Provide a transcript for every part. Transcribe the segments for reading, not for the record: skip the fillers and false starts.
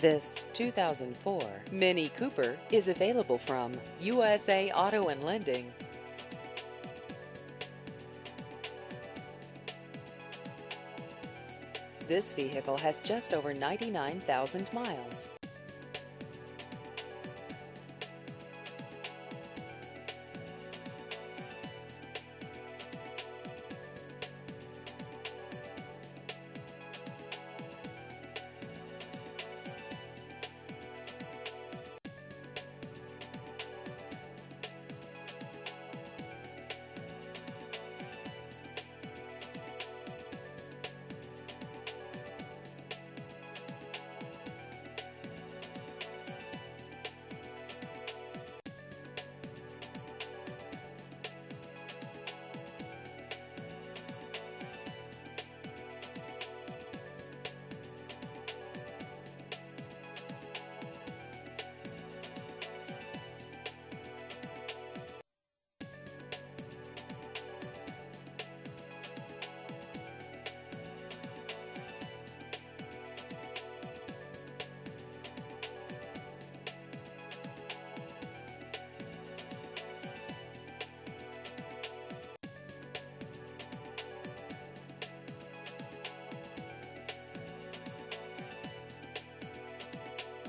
This 2004 Mini Cooper is available from USA Auto and Lending. This vehicle has just over 99,000 miles.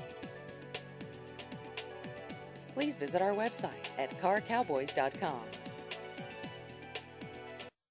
Please visit our website at carcowboys.com.